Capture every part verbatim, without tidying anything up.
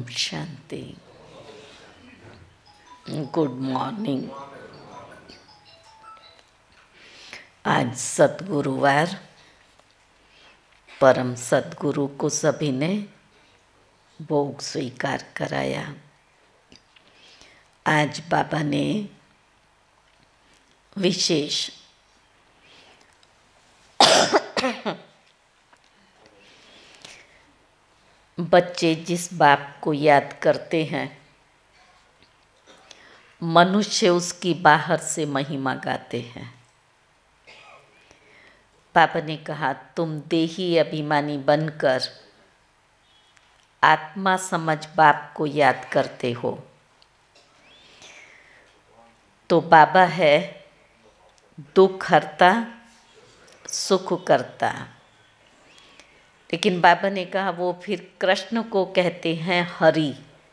शांति। Good morning. आज सतगुरुवार, परम सतगुरु को सभी ने भोग स्वीकार कराया। आज बाबा ने विशेष बच्चे जिस बाप को याद करते हैं, मनुष्य उसकी बाहर से महिमा गाते हैं। पापा ने कहा, तुम देही अभिमानी बनकर आत्मा समझ बाप को याद करते हो, तो बाबा है दुख हरता सुख करता। लेकिन बाबा ने कहा वो फिर कृष्ण को कहते हैं हरि।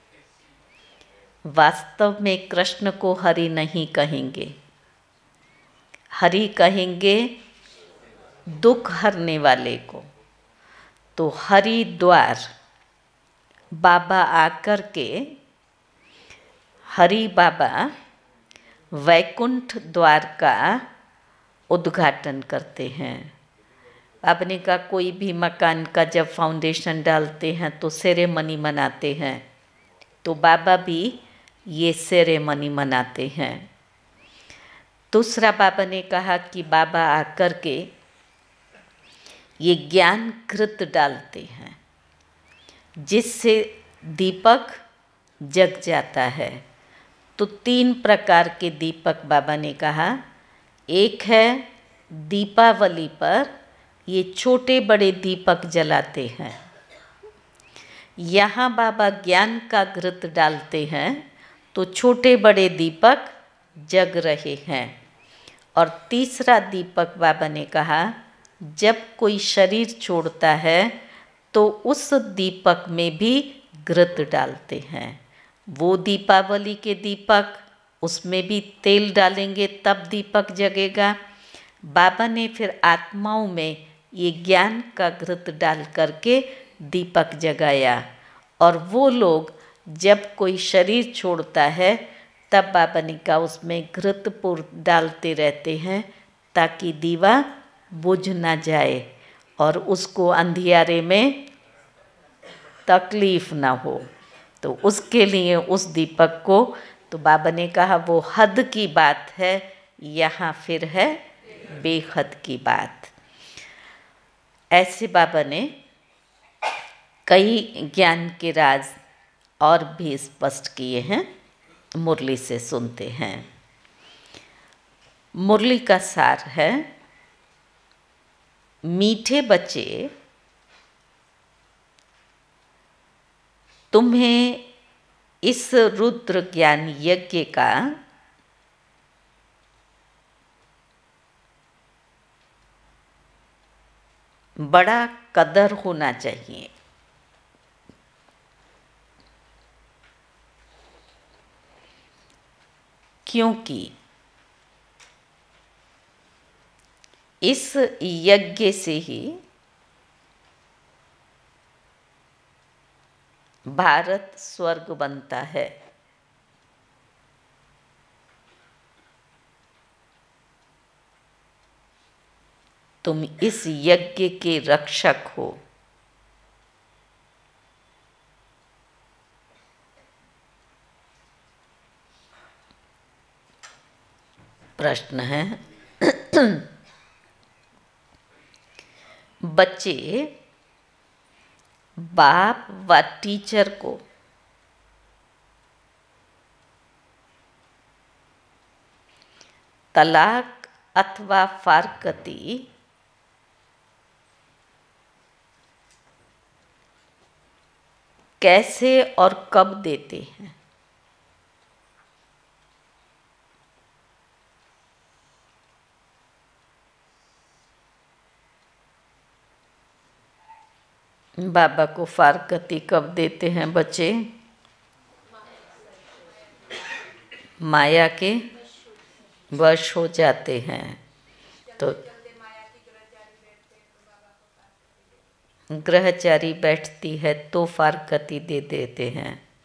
वास्तव में कृष्ण को हरि नहीं कहेंगे, हरि कहेंगे दुख हरने वाले को। तो हरिद्वार बाबा आकर के, हरि बाबा वैकुंठ द्वार का उद्घाटन करते हैं। आपने कहा कोई भी मकान का जब फाउंडेशन डालते हैं तो सेरेमनी मनाते हैं, तो बाबा भी ये सेरेमनी मनाते हैं। दूसरा बाबा ने कहा कि बाबा आकर के ये ज्ञान घृत डालते हैं, जिससे दीपक जग जाता है। तो तीन प्रकार के दीपक बाबा ने कहा। एक है दीपावली पर ये छोटे बड़े दीपक जलाते हैं, यहाँ बाबा ज्ञान का घृत डालते हैं तो छोटे बड़े दीपक जग रहे हैं। और तीसरा दीपक बाबा ने कहा, जब कोई शरीर छोड़ता है तो उस दीपक में भी घृत डालते हैं। वो दीपावली के दीपक, उसमें भी तेल डालेंगे तब दीपक जगेगा। बाबा ने फिर आत्माओं में ये ज्ञान का घृत डाल करके दीपक जगाया। और वो लोग जब कोई शरीर छोड़ता है तब बाबा ने कहा उसमें घृतपुर डालते रहते हैं, ताकि दीवा बुझ ना जाए और उसको अंधियारे में तकलीफ ना हो। तो उसके लिए उस दीपक को, तो बाबा ने कहा वो हद की बात है, यहाँ फिर है बेहद की बात। ऐसे बाबा ने कई ज्ञान के राज और भी स्पष्ट किए हैं। मुरली से सुनते हैं। मुरली का सार है, मीठे बच्चे, तुम्हें इस रुद्र ज्ञान यज्ञ का बड़ा कदर होना चाहिए। क्योंकि इस यज्ञ से ही भारत स्वर्ग बनता है। तुम इस यज्ञ के रक्षक हो। प्रश्न है, बच्चे बाप व टीचर को तलाक अथवा फारकती कैसे और कब देते हैं? बाबा को फारकती कब देते हैं बच्चे? माया के वश हो जाते हैं तो ग्रहचारी बैठती है तो फारकती दे देते हैं।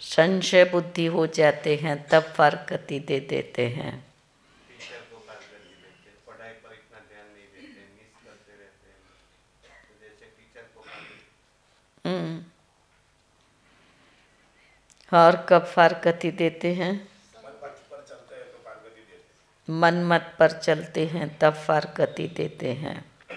संशय बुद्धि हो जाते हैं तब फारकती दे देते हैं। टीचर को फारकती देते हैं, पढ़ाई पर इतना ध्यान नहीं देते, मिस करते रहते हैं, तो जैसे टीचर को फारकती। हम्म और कब फारकती देते हैं? पर चलते हैं तो फारकती देते हैं। मन मत पर चलते हैं तब फारकती देते हैं।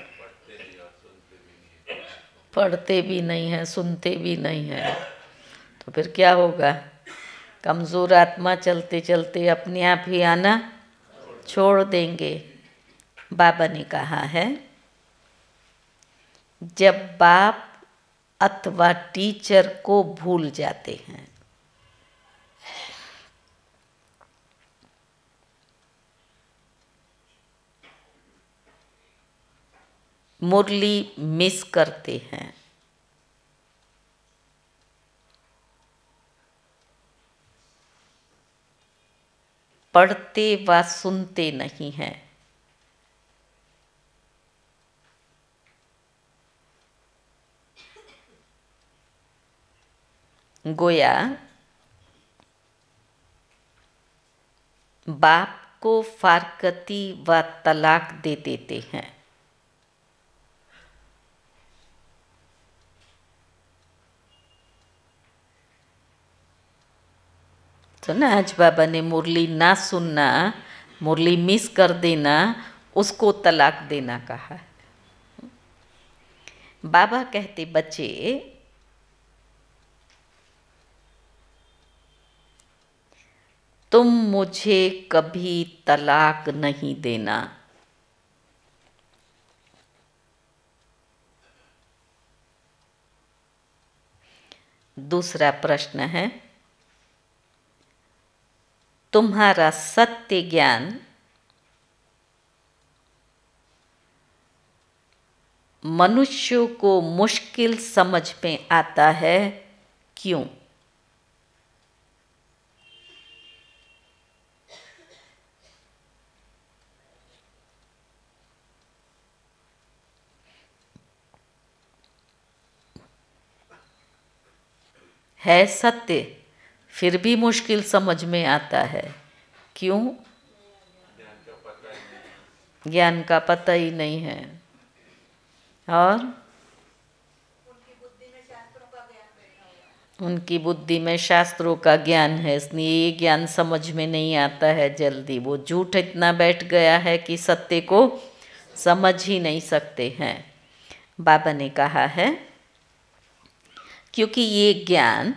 पढ़ते भी नहीं हैं, सुनते भी नहीं हैं, तो फिर क्या होगा? कमज़ोर आत्मा चलते चलते अपने आप ही आना छोड़ देंगे। बाबा ने कहा है, जब बाप अथवा टीचर को भूल जाते हैं, मुरली मिस करते हैं, पढ़ते व सुनते नहीं हैं, गोया बाप को फारकती व तलाक दे देते हैं। तो ना आज बाबा ने मुरली ना सुनना, मुरली मिस कर देना, उसको तलाक देना कहा है। बाबा कहते, बच्चे तुम मुझे कभी तलाक नहीं देना। दूसरा प्रश्न है, तुम्हारा सत्य ज्ञान मनुष्यों को मुश्किल समझ में आता है, क्यों? है सत्य, फिर भी मुश्किल समझ में आता है, क्यों? ज्ञान का पता ही नहीं है। और उनकी बुद्धि में शास्त्रों का ज्ञान है, इसलिए ये ज्ञान समझ में नहीं आता है जल्दी। वो झूठ इतना बैठ गया है कि सत्य को समझ ही नहीं सकते हैं। बाबा ने कहा है, क्योंकि ये ज्ञान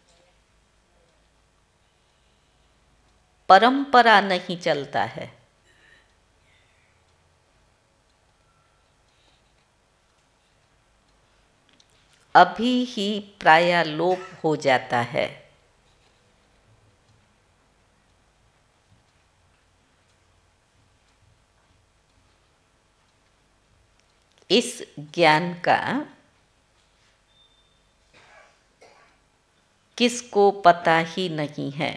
परंपरा नहीं चलता है, अभी ही प्राय लोप हो जाता है। इस ज्ञान का किसको पता ही नहीं है।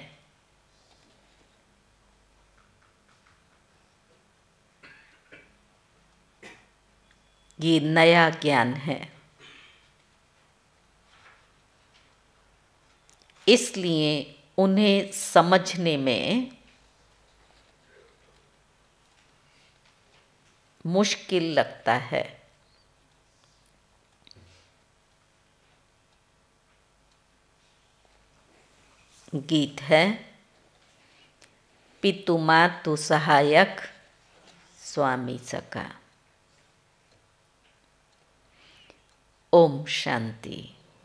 ये नया ज्ञान है, इसलिए उन्हें समझने में मुश्किल लगता है। गीत है, पितु मातु सहायक स्वामी सका। ओम शांति।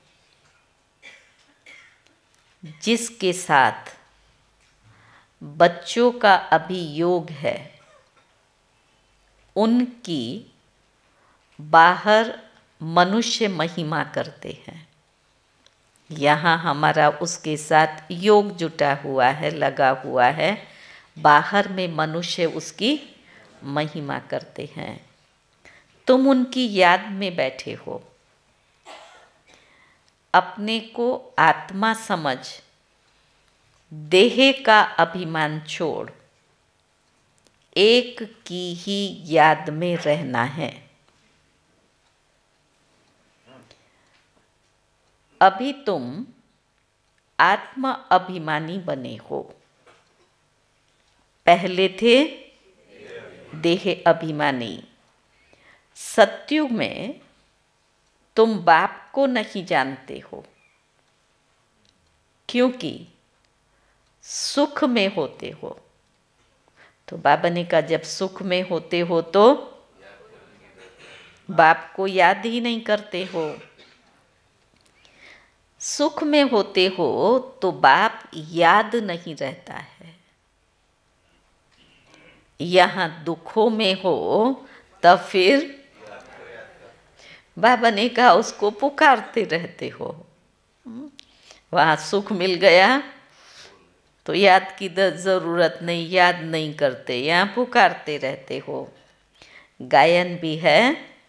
जिसके साथ बच्चों का अभी योग है, उनकी बाहर मनुष्य महिमा करते हैं। यहाँ हमारा उसके साथ योग जुटा हुआ है, लगा हुआ है। बाहर में मनुष्य उसकी महिमा करते हैं। तुम उनकी याद में बैठे हो। अपने को आत्मा समझ, देह का अभिमान छोड़, एक की ही याद में रहना है। अभी तुम आत्म अभिमानी बने हो। पहले थे देह अभिमानी। सतयुग में तुम बाप को नहीं जानते हो, क्योंकि सुख में होते हो। तो बाबा ने कहा जब सुख में होते हो तो बाप को याद ही नहीं करते हो। सुख में होते हो तो बाप याद नहीं रहता है। यहाँ दुखों में हो तब फिर बाबा ने कहा उसको पुकारते रहते हो। वहाँ सुख मिल गया तो याद की ज़रूरत नहीं, याद नहीं करते, यहाँ पुकारते रहते हो। गायन भी है,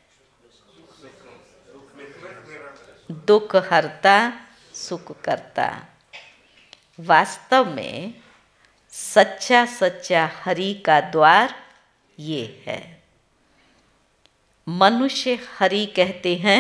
दुख हरता सुख करता। वास्तव में सच्चा सच्चा हरि का द्वार ये है। मनुष्य हरि कहते हैं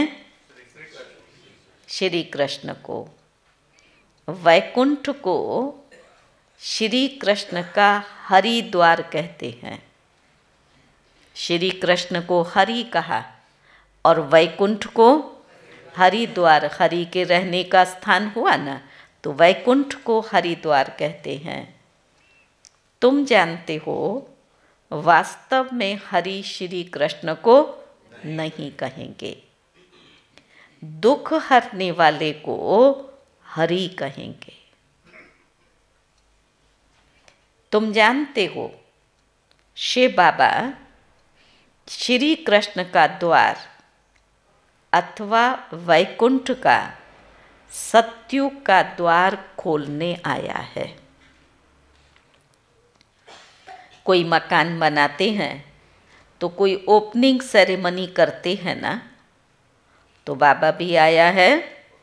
श्री कृष्ण को, वैकुंठ को श्री कृष्ण का हरि द्वार कहते हैं। श्री कृष्ण को हरि कहा और वैकुंठ को हरि द्वार, हरि के रहने का स्थान हुआ ना, तो वैकुंठ को हरि द्वार कहते हैं। तुम जानते हो वास्तव में हरि श्री कृष्ण को नहीं कहेंगे, दुख हरने वाले को हरि कहेंगे। तुम जानते हो शिव बाबा श्री कृष्ण का द्वार अथवा वैकुंठ का, सतयुग का द्वार खोलने आया है। कोई मकान बनाते हैं तो कोई ओपनिंग सेरेमनी करते हैं ना, तो बाबा भी आया है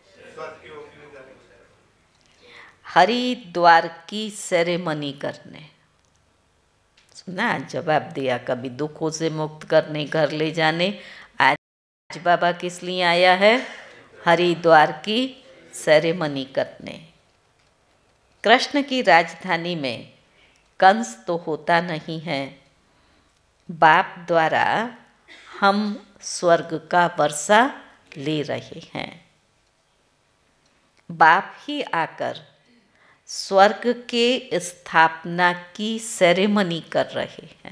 हरिद्वार की सेरेमनी करने। सुना, जवाब दिया, कभी दुखों से मुक्त करने, घर ले जाने। आज बाबा किस लिए आया है? हरिद्वार की सेरेमनी करने। कृष्ण की राजधानी में कंस तो होता नहीं है, बाप द्वारा हम स्वर्ग का वर्षा ले रहे हैं। बाप ही आकर स्वर्ग के स्थापना की सेरेमनी कर रहे हैं।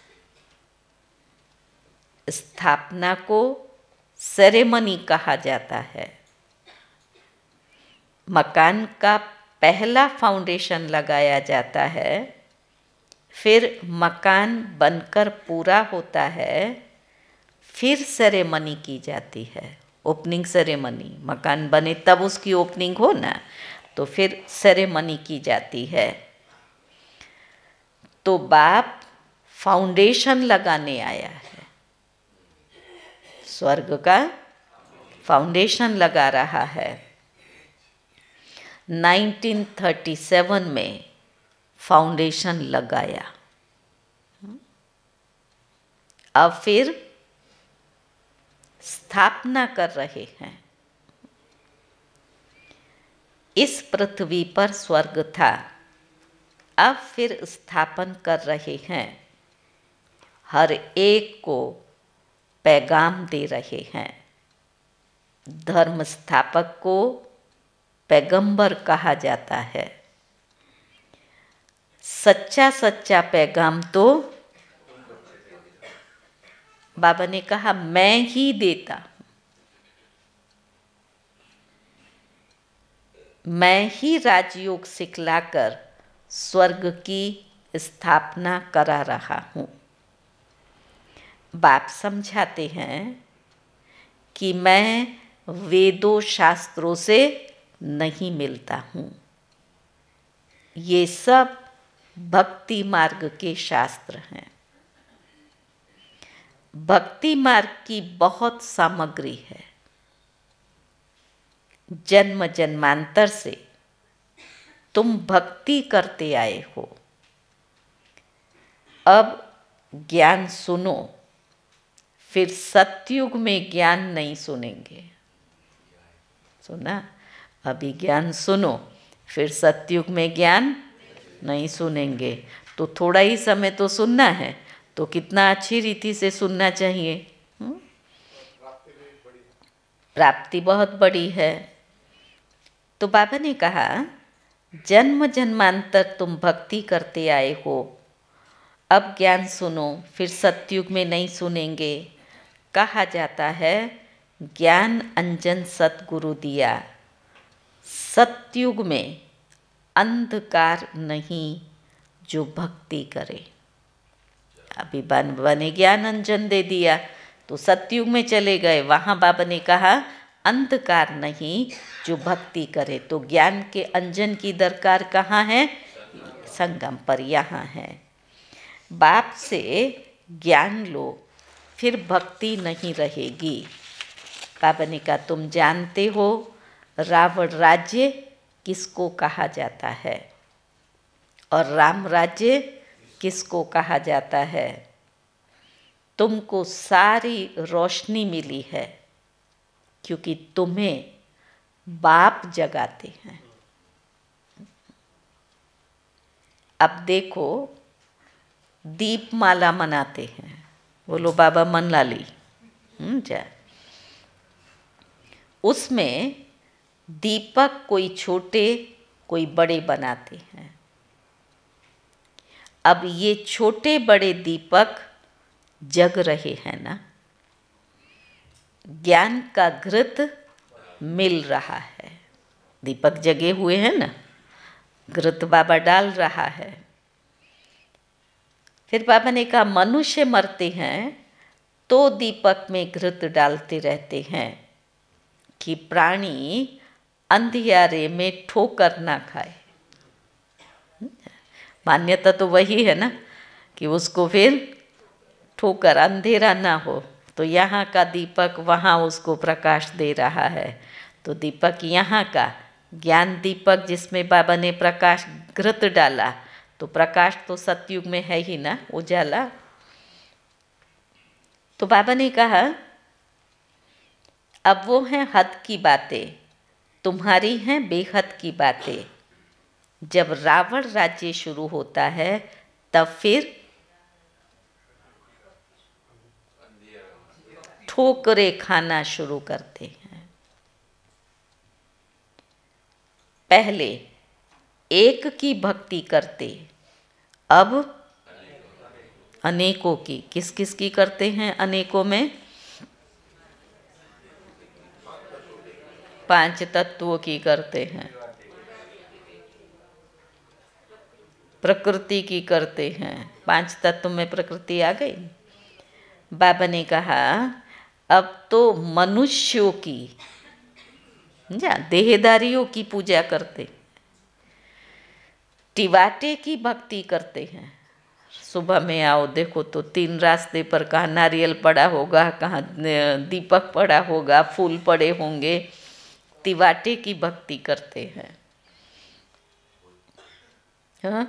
स्थापना को सेरेमनी कहा जाता है। मकान का पहला फाउंडेशन लगाया जाता है, फिर मकान बनकर पूरा होता है, फिर सेरेमनी की जाती है, ओपनिंग सेरेमनी। मकान बने तब उसकी ओपनिंग हो ना, तो फिर सेरेमनी की जाती है। तो बाप फाउंडेशन लगाने आया है, स्वर्ग का फाउंडेशन लगा रहा है। नाइनटीन थर्टी सेवन में फाउंडेशन लगाया, अब फिर स्थापना कर रहे हैं। इस पृथ्वी पर स्वर्ग था, अब फिर स्थापन कर रहे हैं। हर एक को पैगाम दे रहे हैं। धर्म स्थापक को पैगंबर कहा जाता है। सच्चा सच्चा पैगाम तो बाबा ने कहा मैं ही देता हूं, मैं ही राजयोग सिखलाकर स्वर्ग की स्थापना करा रहा हूँ। बाप समझाते हैं कि मैं वेदों शास्त्रों से नहीं मिलता हूँ, ये सब भक्ति मार्ग के शास्त्र हैं। भक्ति मार्ग की बहुत सामग्री है। जन्म जन्मांतर से तुम भक्ति करते आए हो, अब ज्ञान सुनो, फिर सतयुग में ज्ञान नहीं सुनेंगे। सुना, अभी ज्ञान सुनो, फिर सतयुग में ज्ञान नहीं सुनेंगे। तो थोड़ा ही समय तो सुनना है, तो कितना अच्छी रीति से सुनना चाहिए। हुँ? प्राप्ति बहुत बड़ी है। तो बाबा ने कहा जन्म जन्मांतर तुम भक्ति करते आए हो, अब ज्ञान सुनो, फिर सतयुग में नहीं सुनेंगे। कहा जाता है ज्ञान अंजन सतगुरु दिया, सतयुग में अंधकार नहीं जो भक्ति करे। अभी बाबा ने ज्ञान अंजन दे दिया तो सतयुग में चले गए, वहाँ बाबा ने कहा अंधकार नहीं जो भक्ति करे। तो ज्ञान के अंजन की दरकार कहाँ है? संगम पर, यहाँ है। बाप से ज्ञान लो, फिर भक्ति नहीं रहेगी। बाबा ने कहा तुम जानते हो रावण राज्य किसको कहा जाता है और राम राज्य किसको कहा जाता है? तुमको सारी रोशनी मिली है क्योंकि तुम्हें बाप जगाते हैं। अब देखो दीपमाला मनाते हैं, बोलो बाबा मन लाली जा, उसमें दीपक कोई छोटे कोई बड़े बनाते हैं। अब ये छोटे बड़े दीपक जग रहे हैं ना, ज्ञान का घृत मिल रहा है। दीपक जगे हुए हैं ना, घृत बाबा डाल रहा है। फिर बाबा ने कहा मनुष्य मरते हैं तो दीपक में घृत डालते रहते हैं कि प्राणी अंधियारे में ठोकर ना खाए। मान्यता तो वही है ना कि उसको फिर ठोकर अंधेरा ना हो, तो यहाँ का दीपक वहाँ उसको प्रकाश दे रहा है। तो दीपक यहाँ का ज्ञान दीपक जिसमें बाबा ने प्रकाश घृत डाला, तो प्रकाश तो सतयुग में है ही ना, उजाला। तो बाबा ने कहा अब वो हैं हद की बातें, तुम्हारी हैं बेहद की बातें। जब रावण राज्य शुरू होता है तब फिर ठोकरे खाना शुरू करते हैं। पहले एक की भक्ति करते, अब अनेकों की। किस किस की करते हैं अनेकों में? पांच तत्वों की करते हैं, प्रकृति की करते हैं। पांच तत्व में प्रकृति आ गई। बाबा ने कहा अब तो मनुष्यों की, जा देहदारियों की पूजा करते, टिवाटे की भक्ति करते हैं। सुबह में आओ देखो तो तीन रास्ते पर कहाँ नारियल पड़ा होगा, कहाँ दीपक पड़ा होगा, फूल पड़े होंगे। तिवाटे की भक्ति करते हैं। हाँ?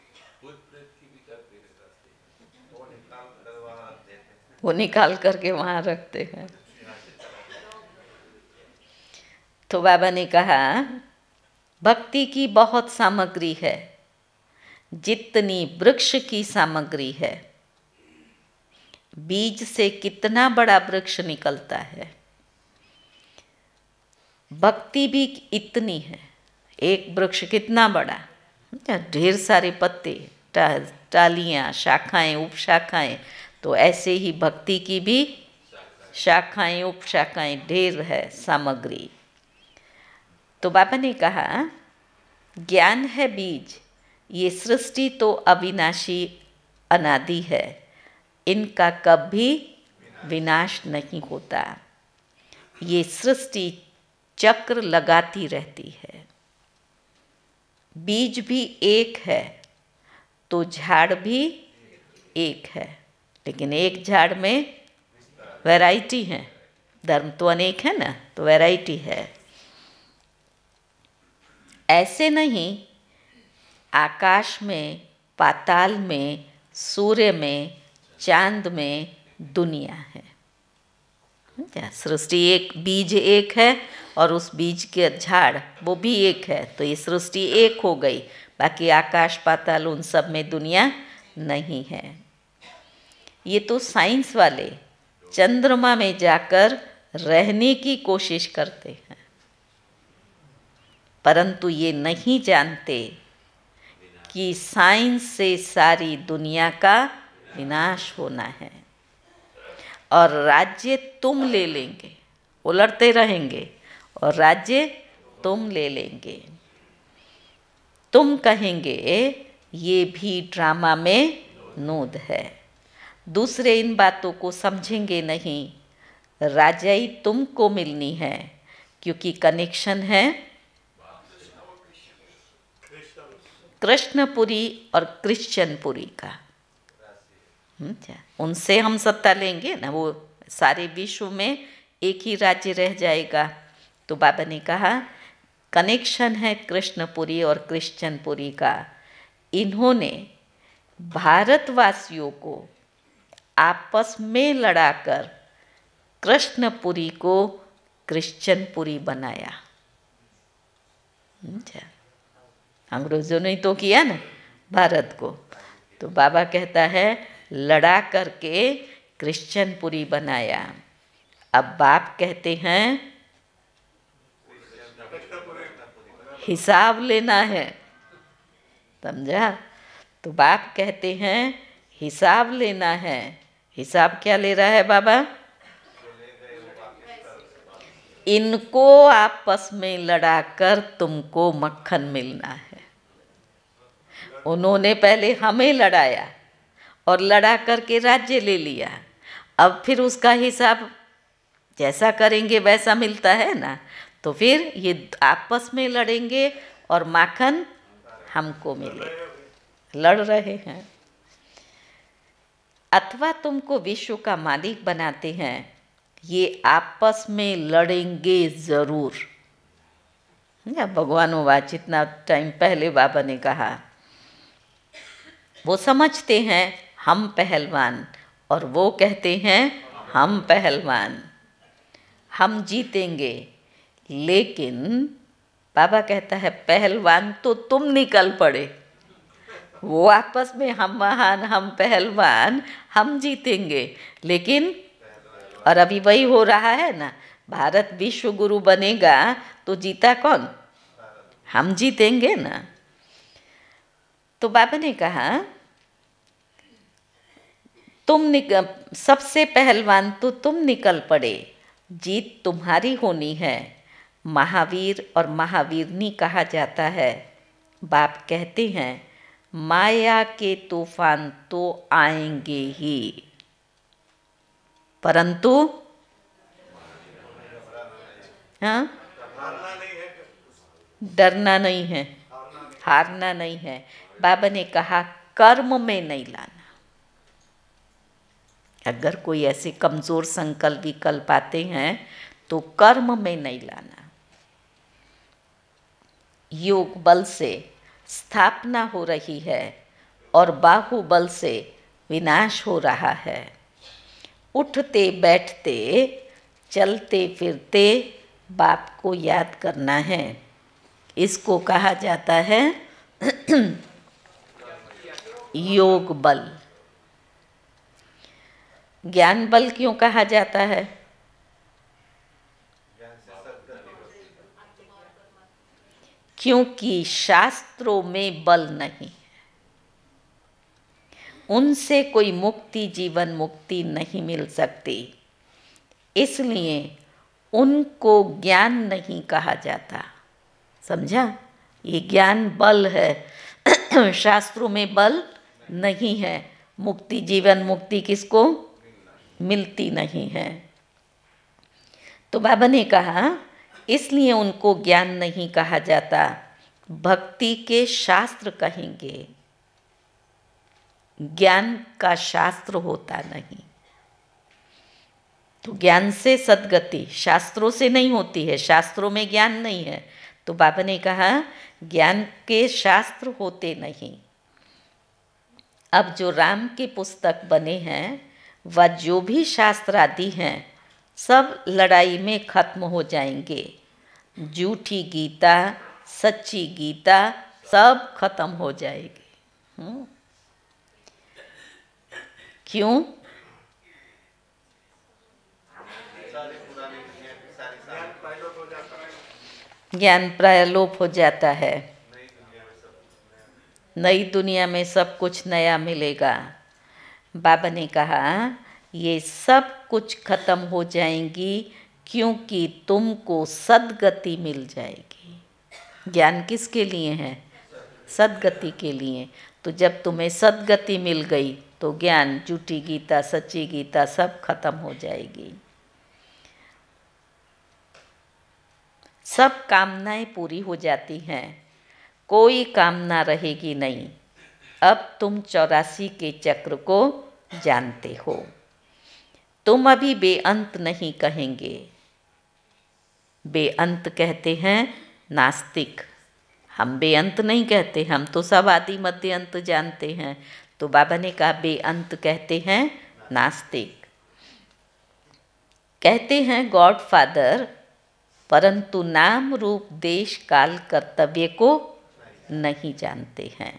वो निकाल करके वहाँ रखते हैं। तो बाबा ने कहा भक्ति की बहुत सामग्री है, जितनी वृक्ष की सामग्री है। बीज से कितना बड़ा वृक्ष निकलता है, भक्ति भी इतनी है। एक वृक्ष कितना बड़ा, ढेर सारे पत्ते, टा, टालियाँ, शाखाएं, उपशाखाएं। तो ऐसे ही भक्ति की भी शाखाएं उपशाखाएं ढेर है सामग्री। तो बाबा ने कहा ज्ञान है बीज, ये सृष्टि तो अविनाशी अनादि है, इनका कभी विनाश नहीं होता। ये सृष्टि चक्र लगाती रहती है। बीज भी एक है तो झाड़ भी एक है, लेकिन एक झाड़ में वैरायटी है। धर्म तो अनेक है ना, तो वैरायटी है। ऐसे नहीं आकाश में, पाताल में, सूर्य में, चांद में दुनिया है। क्या सृष्टि एक, बीज एक है और उस बीज के झाड़ वो भी एक है, तो ये सृष्टि एक हो गई। बाकी आकाश पाताल उन सब में दुनिया नहीं है। ये तो साइंस वाले चंद्रमा में जाकर रहने की कोशिश करते हैं, परंतु ये नहीं जानते कि साइंस से सारी दुनिया का विनाश होना है और राज्य तुम ले लेंगे, उलटते रहेंगे और राज्य तुम ले लेंगे। तुम कहेंगे ये भी ड्रामा में नूद है, दूसरे इन बातों को समझेंगे नहीं। राजाई तुमको मिलनी है क्योंकि कनेक्शन है कृष्णपुरी और क्रिश्चियनपुरी का। उनसे हम सत्ता लेंगे ना, वो सारे विश्व में एक ही राज्य रह जाएगा। तो बाबा ने कहा कनेक्शन है कृष्णपुरी और क्रिश्चियनपुरी का। इन्होंने भारतवासियों को आपस में लड़ाकर कृष्णपुरी को क्रिश्चियनपुरी बनाया। अंग्रेजों ने तो किया ना भारत को, तो बाबा कहता है लड़ा करके क्रिश्चियनपुरी बनाया। अब बाप कहते हैं हिसाब लेना है, समझा? तो बाप कहते हैं हिसाब लेना है। हिसाब क्या ले रहा है बाबा? इनको आपस में लड़ाकर तुमको मक्खन मिलना है। उन्होंने पहले हमें लड़ाया और लड़ा करके राज्य ले लिया, अब फिर उसका हिसाब जैसा करेंगे वैसा मिलता है ना। तो फिर ये आपस में लड़ेंगे और माखन हमको मिले, लड़ रहे हैं। अथवा तुमको विश्व का मालिक बनाते हैं, ये आपस में लड़ेंगे ज़रूर। या भगवानों बात जितना टाइम पहले बाबा ने कहा, वो समझते हैं हम पहलवान और वो कहते हैं हम पहलवान, हम जीतेंगे। लेकिन बाबा कहता है पहलवान तो तुम निकल पड़े, वो आपस में हम महान हम पहलवान हम जीतेंगे। लेकिन और अभी वही हो रहा है ना, भारत विश्व गुरु बनेगा तो जीता कौन? हम जीतेंगे ना। तो बाबा ने कहा तुम निकल, सबसे पहलवान तो तुम निकल पड़े, जीत तुम्हारी होनी है। महावीर और महावीरनी कहा जाता है। बाप कहते हैं माया के तूफान तो आएंगे ही, परंतु हाँ डरना नहीं है, हारना नहीं है। बाबा ने कहा कर्म में नहीं लाना। अगर कोई ऐसे कमज़ोर संकल्प विकल्प आते हैं तो कर्म में नहीं लाना। योग बल से स्थापना हो रही है और बाहुबल से विनाश हो रहा है। उठते बैठते चलते फिरते बाप को याद करना है। इसको कहा जाता है योग बल। ज्ञान बल क्यों कहा जाता है? क्योंकि शास्त्रों में बल नहीं, उनसे कोई मुक्ति जीवन मुक्ति नहीं मिल सकती, इसलिए उनको ज्ञान नहीं कहा जाता। समझा? ये ज्ञान बल है, शास्त्रों में बल नहीं है। मुक्ति जीवन मुक्ति किसको मिलती नहीं है। तो बाबा ने कहा इसलिए उनको ज्ञान नहीं कहा जाता, भक्ति के शास्त्र कहेंगे। ज्ञान का शास्त्र होता नहीं। तो ज्ञान से सद्गति शास्त्रों से नहीं होती है, शास्त्रों में ज्ञान नहीं है। तो बाबा ने कहा ज्ञान के शास्त्र होते नहीं। अब जो राम के पुस्तक बने हैं वह जो भी शास्त्र आदि हैं सब लड़ाई में खत्म हो जाएंगे। झूठी गीता, सच्ची गीता सब खत्म हो जाएगी। हुँ? क्यों? ज्ञान प्रायलोप हो जाता है। नई दुनिया में सब कुछ नया मिलेगा। बाबा ने कहा ये सब कुछ खत्म हो जाएंगी क्योंकि तुमको सद्गति मिल जाएगी। ज्ञान किसके लिए है? सद्गति के लिए। तो जब तुम्हें सद्गति मिल गई तो ज्ञान, झूठी गीता, सच्ची गीता सब खत्म हो जाएगी। सब कामनाएं पूरी हो जाती हैं, कोई कामना रहेगी नहीं। अब तुम चौरासी के चक्र को जानते हो। तुम अभी बेअंत नहीं कहेंगे। बेअंत कहते हैं नास्तिक, हम बेअंत नहीं कहते, हम तो सब आदि मध्य अंत जानते हैं। तो बाबा ने कहा बेअंत कहते हैं नास्तिक। कहते हैं गॉड फादर, परंतु नाम रूप देश काल कर्तव्य को नहीं जानते हैं।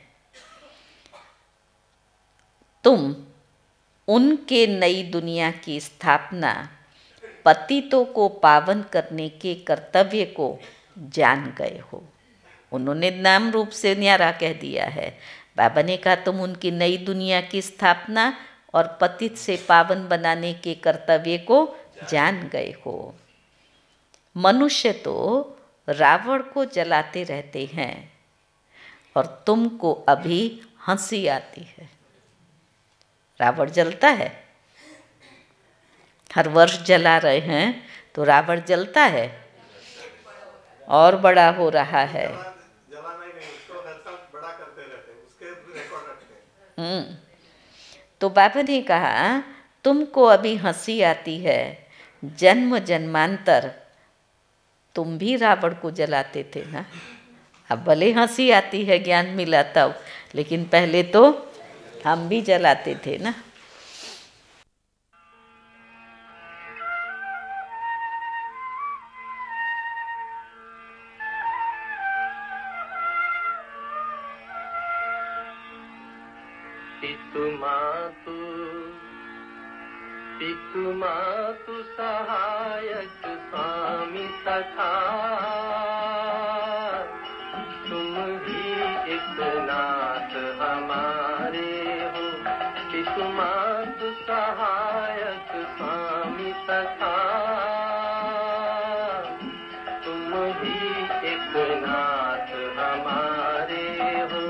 तुम उनके नई दुनिया की स्थापना, पतितों को पावन करने के कर्तव्य को जान गए हो। उन्होंने नाम रूप से न्यारा कह दिया है। बाबा ने कहा तुम उनकी नई दुनिया की स्थापना और पतित से पावन बनाने के कर्तव्य को जान गए हो। मनुष्य तो रावण को जलाते रहते हैं और तुमको अभी हंसी आती है। रावण जलता है, हर वर्ष जला रहे हैं तो रावण जलता है और बड़ा हो रहा है। हम्म तो बाबा ने कहा तुमको अभी हंसी आती है, जन्म जन्मांतर तुम भी रावण को जलाते थे ना। अब भले हंसी आती है ज्ञान मिला तब, लेकिन पहले तो हम भी जलाते थे ना। पितु मातु पितु मातु सहायक स्वामी सखा, तुम ही एक नाथ हमारे हो। पितु मातु सहायक स्वामी सखा, तुम ही एक नाथ हमारे हो।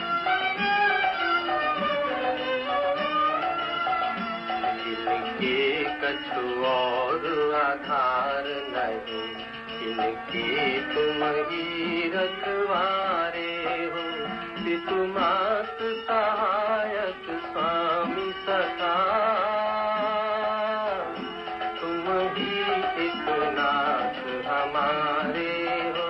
जिनके कछु और आधार नहीं, इनके तुम ही रखवारे हो। पितु मातु सहायक स्वामी सखा, तुम ही एक नाथ हमारे हो।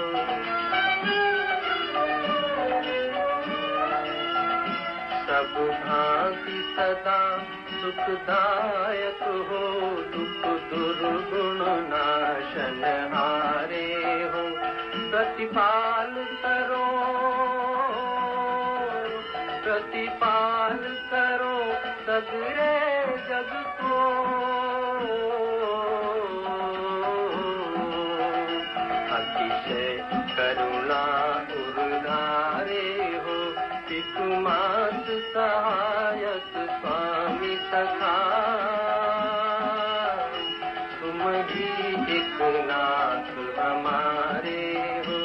सब भांति सदा सुखदायक हो, दुख दुर्गुण नाशन हारे हो। प्रतिपाल करो प्रतिपाल करो सगरे जग को, अतिशय करुणा उर्धारे हो। पितु मातु सहायक स्वामी सखा, तुम ही एक नाथ हमारे हो।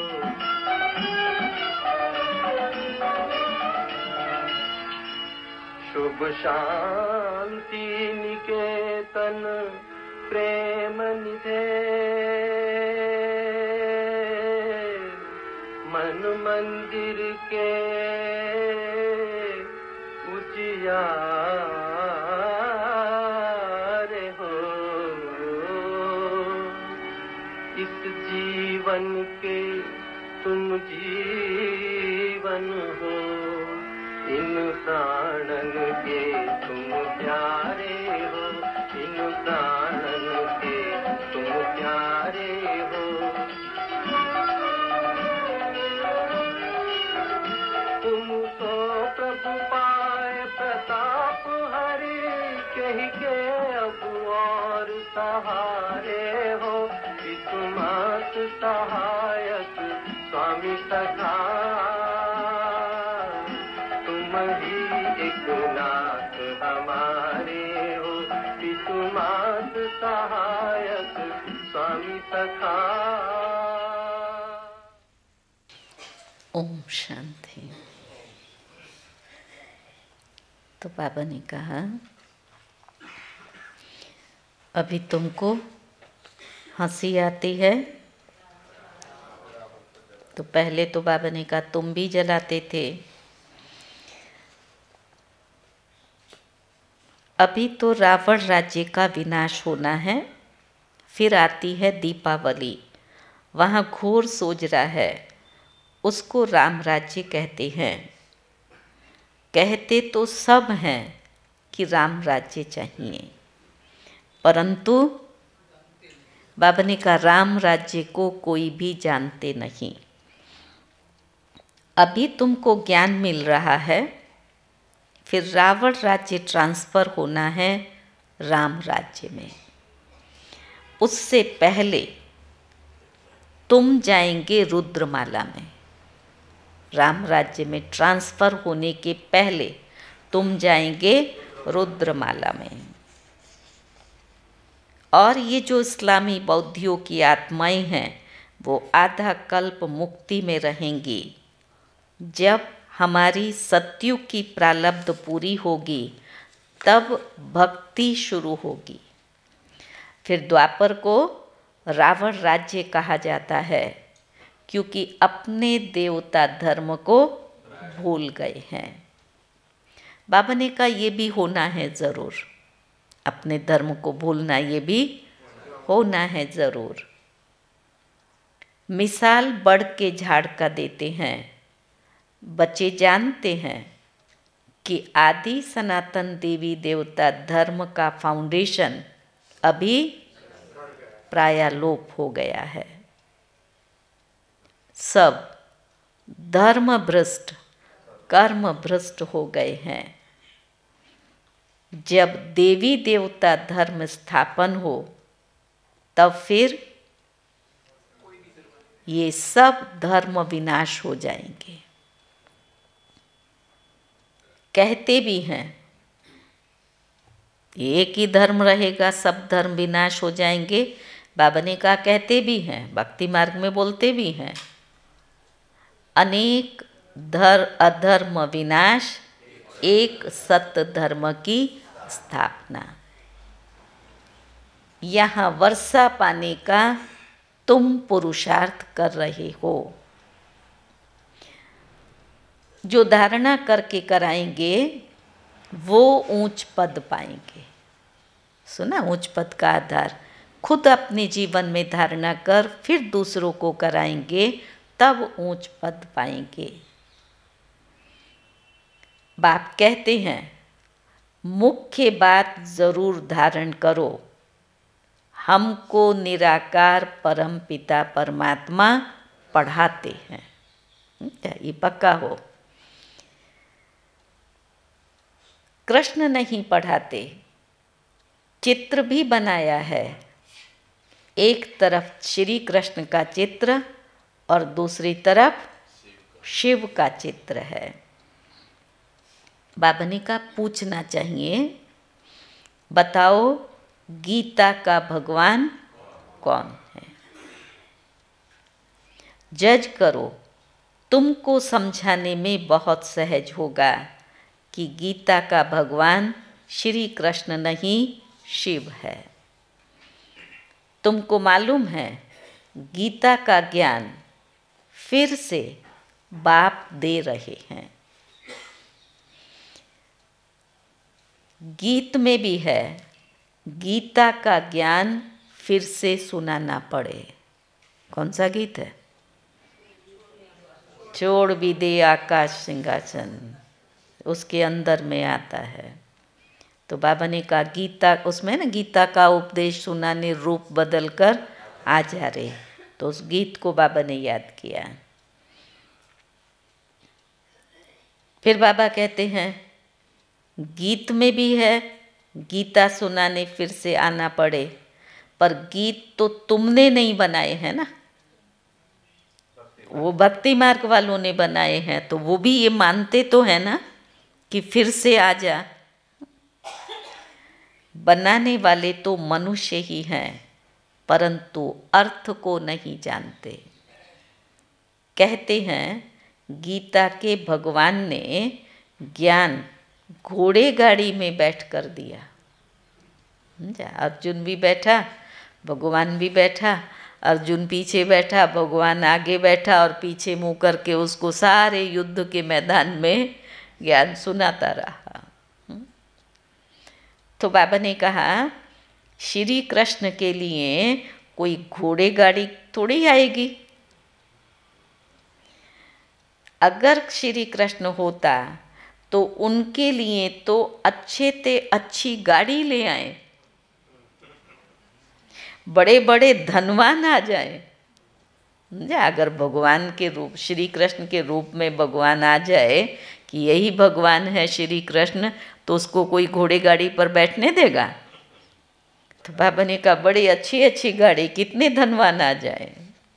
शुभ शांति निकेतन प्रेम निधे, मन मंदिर के उजियारे हो। इस जीवन के तुम जीवन हो, इन प्राणन के तुम प्यारे हो। इन प्राणन के पाए प्रताप हरि कही के अब और सहारे हो, तुमात सहायक स्वामी सखा, तुम ही एक नाथ हमारे हो, तुमात सहायक स्वामी सखा। ओम शांति। तो बाबा ने कहा अभी तुमको हंसी आती है, तो पहले तो बाबा ने कहा तुम भी जलाते थे, अभी तो रावण राज्य का विनाश होना है, फिर आती है दीपावली, वहाँ घोर सोजरा है, उसको राम राज्य कहते हैं। कहते तो सब हैं कि राम राज्य चाहिए, परंतु बाबा ने कहा राम राज्य को कोई भी जानते नहीं। अभी तुमको ज्ञान मिल रहा है, फिर रावण राज्य ट्रांसफ़र होना है राम राज्य में। उससे पहले तुम जाएंगे रुद्रमाला में। राम राज्य में ट्रांसफ़र होने के पहले तुम जाएंगे रुद्रमाला में। और ये जो इस्लामी बौद्धियों की आत्माएं हैं वो आधा कल्प मुक्ति में रहेंगी। जब हमारी सत्युग की प्रारब्ध पूरी होगी तब भक्ति शुरू होगी। फिर द्वापर को रावण राज्य कहा जाता है, क्योंकि अपने देवता धर्म को भूल गए हैं। बाबा ने कहा ये भी होना है ज़रूर, अपने धर्म को भूलना ये भी होना है ज़रूर। मिसाल बढ़ के झाड़ का देते हैं। बच्चे जानते हैं कि आदि सनातन देवी देवता धर्म का फाउंडेशन अभी प्राय लोप हो गया है। सब धर्म भ्रष्ट कर्म भ्रष्ट हो गए हैं। जब देवी देवता धर्म स्थापन हो तब फिर ये सब धर्म विनाश हो जाएंगे। कहते भी हैं एक ही धर्म रहेगा, सब धर्म विनाश हो जाएंगे। बाबा ने कहा कहते भी हैं, भक्ति मार्ग में बोलते भी हैं, अनेक धर अधर्म विनाश, एक सत्य धर्म की स्थापना। यहाँ वर्षा पाने का तुम पुरुषार्थ कर रहे हो। जो धारणा करके कराएंगे वो ऊंच पद पाएंगे। सुना, ऊंच पद का आधार खुद अपने जीवन में धारणा कर फिर दूसरों को कराएंगे तब ऊंच पद पाएंगे। बाप कहते हैं मुख्य बात जरूर धारण करो, हमको निराकार परम पिता परमात्मा पढ़ाते हैं। ये पक्का हो। कृष्ण नहीं पढ़ाते। चित्र भी बनाया है, एक तरफ श्री कृष्ण का चित्र और दूसरी तरफ शिव का चित्र है। बाबा ने कहा पूछना चाहिए, बताओ गीता का भगवान कौन है? जज करो। तुमको समझाने में बहुत सहज होगा कि गीता का भगवान श्री कृष्ण नहीं शिव है। तुमको मालूम है गीता का ज्ञान फिर से बाप दे रहे हैं। गीत में भी है गीता का ज्ञान फिर से सुनाना पड़े। कौन सा गीत है? छोड़ भी दे आकाश सिंहासन, उसके अंदर में आता है। तो बाबा ने कहा गीता, उसमें ना गीता का उपदेश सुनाने रूप बदल कर आ जा रहे, तो उस गीत को बाबा ने याद किया। फिर बाबा कहते हैं गीत में भी है, गीता सुनाने फिर से आना पड़े, पर गीत तो तुमने नहीं बनाए हैं ना, वो भक्ति मार्ग वालों ने बनाए हैं, तो वो भी ये मानते तो है ना कि फिर से आ जा। बनाने वाले तो मनुष्य ही हैं, परंतु अर्थ को नहीं जानते। कहते हैं गीता के भगवान ने ज्ञान घोड़े गाड़ी में बैठ कर दिया। अर्जुन भी बैठा, भगवान भी बैठा, अर्जुन पीछे बैठा, भगवान आगे बैठा, और पीछे मुँह करके उसको सारे युद्ध के मैदान में ज्ञान सुनाता रहा। तो बाबा ने कहा श्री कृष्ण के लिए कोई घोड़े गाड़ी थोड़ी आएगी। अगर श्री कृष्ण होता तो उनके लिए तो अच्छे ते अच्छी गाड़ी ले आए, बड़े बड़े धनवान आ जाए। अगर भगवान के रूप, श्री कृष्ण के रूप में भगवान आ जाए कि यही भगवान है श्री कृष्ण, तो उसको कोई घोड़े गाड़ी पर बैठने देगा? तो बाबा ने कहा बड़ी अच्छी अच्छी गाड़ी, कितने धनवान आ जाए।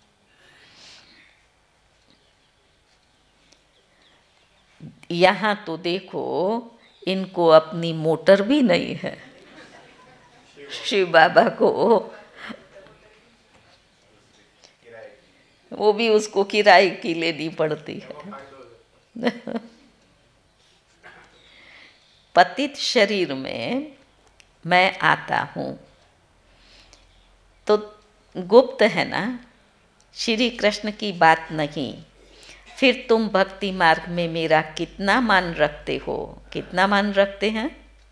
यहाँ तो देखो इनको अपनी मोटर भी नहीं है, शिव बाबा को वो भी उसको किराए की लेनी पड़ती है। पतित शरीर में मैं आता हूँ तो गुप्त है ना, श्री कृष्ण की बात नहीं। फिर तुम भक्ति मार्ग में मेरा कितना मान रखते हो? कितना मान रखते हैं?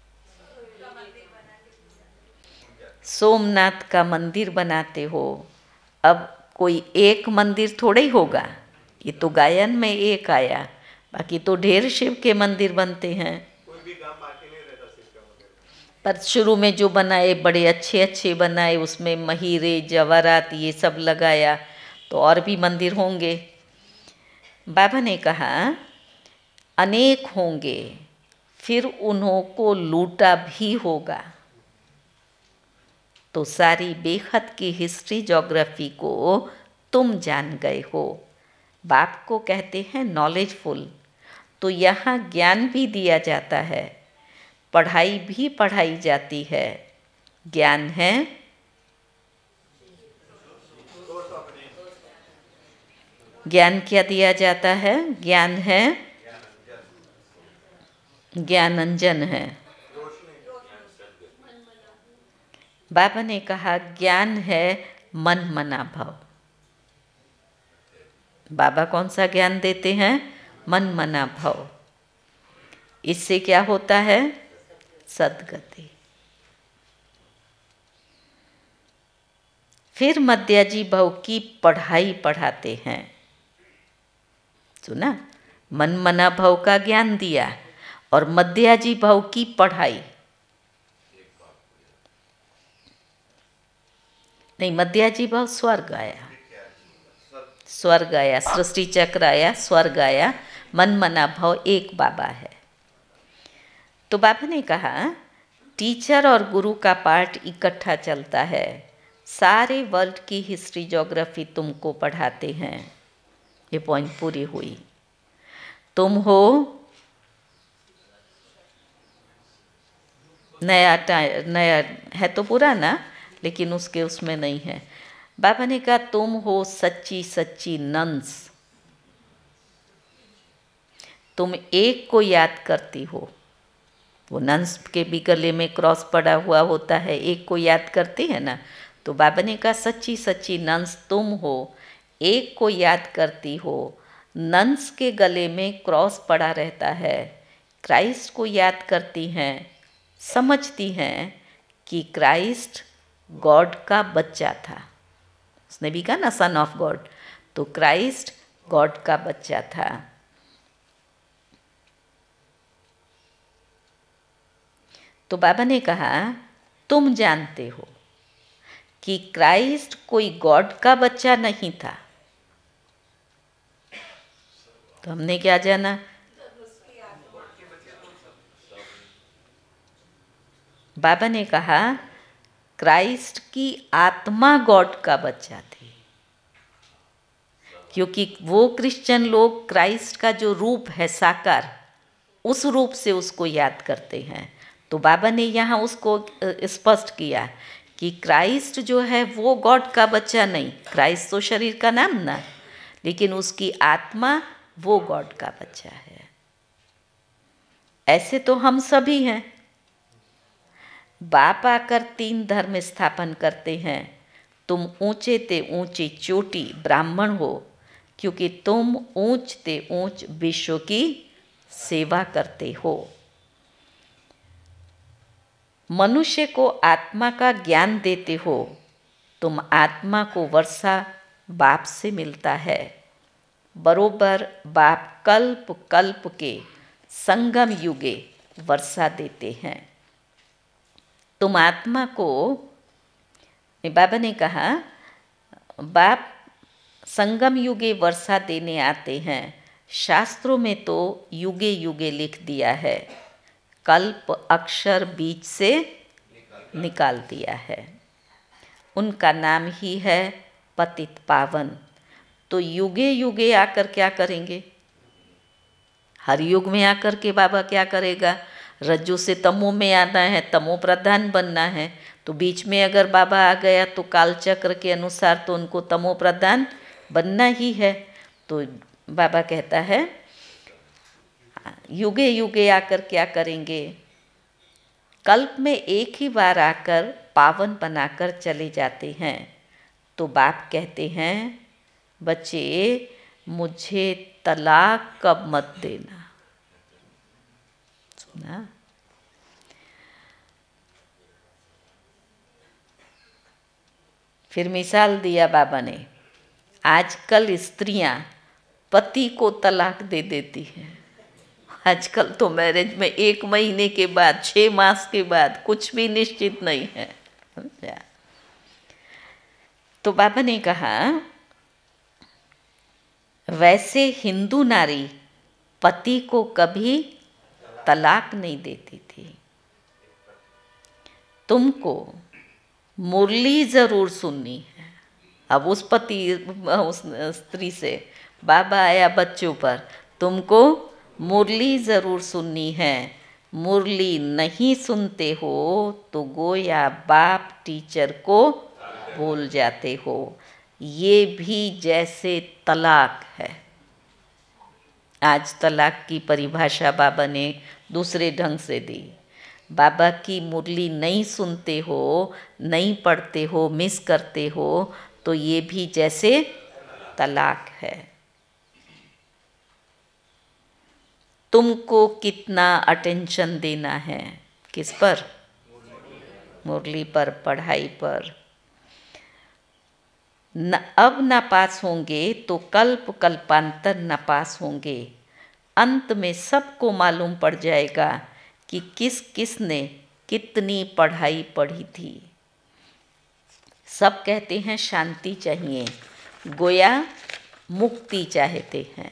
सोमनाथ का मंदिर बनाते हो। अब कोई एक मंदिर थोड़ा ही होगा, ये तो गायन में एक आया, बाकी तो ढेर शिव के मंदिर बनते हैं। पर शुरू में जो बनाए बड़े अच्छे अच्छे बनाए, उसमें महीरे जवाहरात ये सब लगाया, तो और भी मंदिर होंगे। बाबा ने कहा अनेक होंगे, फिर उन्हों को लूटा भी होगा। तो सारी बेखत की हिस्ट्री ज्योग्राफी को तुम जान गए हो। बाप को कहते हैं नॉलेजफुल। तो यहाँ ज्ञान भी दिया जाता है, पढ़ाई भी पढ़ाई जाती है। ज्ञान है, ज्ञान क्या दिया जाता है? ज्ञान है, ज्ञानंजन है। बाबा ने कहा ज्ञान है मन मना भाव। बाबा कौन सा ज्ञान देते हैं? मन मना भाव। इससे क्या होता है? सद्गति। फिर मध्याजी भाव की पढ़ाई पढ़ाते हैं। सुना, मन मना भाव का ज्ञान दिया और मध्याजी भाव की पढ़ाई। नहीं, मध्याजी भाव स्वर्ग आया, स्वर्ग आया, सृष्टि चक्र आया, स्वर्ग आया, मन मना भाव एक बाबा है। तो बाबा ने कहा टीचर और गुरु का पार्ट इकट्ठा चलता है, सारे वर्ल्ड की हिस्ट्री ज्योग्राफी तुमको पढ़ाते हैं। ये पॉइंट पूरी हुई। तुम हो नया टाइम, नया है तो पुराना, लेकिन उसके उसमें नहीं है। बाबा ने कहा तुम हो सच्ची सच्ची नंस। तुम एक को याद करती हो। वो नंस के भी गले में क्रॉस पड़ा हुआ होता है, एक को याद करती है ना। तो बाबा ने कहा सच्ची सच्ची नंस तुम हो, एक को याद करती हो। नंस के गले में क्रॉस पड़ा रहता है, क्राइस्ट को याद करती हैं, समझती हैं कि क्राइस्ट गॉड का बच्चा था। उसने भी कहा ना सन ऑफ गॉड, तो क्राइस्ट गॉड का बच्चा था। तो बाबा ने कहा तुम जानते हो कि क्राइस्ट कोई गॉड का बच्चा नहीं था। तो हमने क्या जाना? बाबा ने कहा क्राइस्ट की आत्मा गॉड का बच्चा थी, क्योंकि वो क्रिश्चियन लोग क्राइस्ट का जो रूप है साकार, उस रूप से उसको याद करते हैं। तो बाबा ने यहाँ उसको स्पष्ट किया कि क्राइस्ट जो है वो गॉड का बच्चा नहीं, क्राइस्ट तो शरीर का नाम ना, लेकिन उसकी आत्मा वो गॉड का बच्चा है। ऐसे तो हम सभी हैं। बाप आकर तीन धर्म स्थापन करते हैं। तुम ऊंचे ते ऊंची चोटी ब्राह्मण हो, क्योंकि तुम ऊंच ते ऊंच विश्व की सेवा करते हो। मनुष्य को आत्मा का ज्ञान देते हो। तुम आत्मा को वर्षा बाप से मिलता है। बरोबर बाप कल्प कल्प के संगम युगे वर्षा देते हैं। तुम आत्मा को, बाबा ने कहा बाप संगम युगे वर्षा देने आते हैं। शास्त्रों में तो युगे युगे लिख दिया है, कल्प अक्षर बीच से निकाल दिया है। उनका नाम ही है पतित पावन। तो युगे युगे आकर क्या करेंगे? हर युग में आकर के बाबा क्या करेगा? रज्जु से तमो में आना है, तमो प्रधान बनना है। तो बीच में अगर बाबा आ गया तो कालचक्र के अनुसार तो उनको तमो प्रधान बनना ही है। तो बाबा कहता है युगे युगे आकर क्या करेंगे? कल्प में एक ही बार आकर पावन बनाकर चले जाते हैं। तो बाप कहते हैं बच्चे मुझे तलाक कब मत देना। सुना? फिर मिसाल दिया बाबा ने, आजकल स्त्रियां पति को तलाक दे देती हैं। आजकल तो मैरिज में एक महीने के बाद, छः मास के बाद कुछ भी निश्चित नहीं है। तो बाबा ने कहा वैसे हिंदू नारी पति को कभी तलाक नहीं देती थी। तुमको मुरली जरूर सुननी है। अब उस पति उस स्त्री से बाबा आया बच्चों पर, तुमको मुरली ज़रूर सुननी है। मुरली नहीं सुनते हो तो गोया बाप टीचर को बोल जाते हो। ये भी जैसे तलाक है। आज तलाक की परिभाषा बाबा ने दूसरे ढंग से दी। बाबा की मुरली नहीं सुनते हो, नहीं पढ़ते हो, मिस करते हो, तो ये भी जैसे तलाक है। तुमको कितना अटेंशन देना है? किस पर? मुरली पर, पढ़ाई पर। न अब न पास होंगे तो कल्प कल्पांतर न पास होंगे। अंत में सबको मालूम पड़ जाएगा कि किस किस ने कितनी पढ़ाई पढ़ी थी। सब कहते हैं शांति चाहिए, गोया मुक्ति चाहते हैं।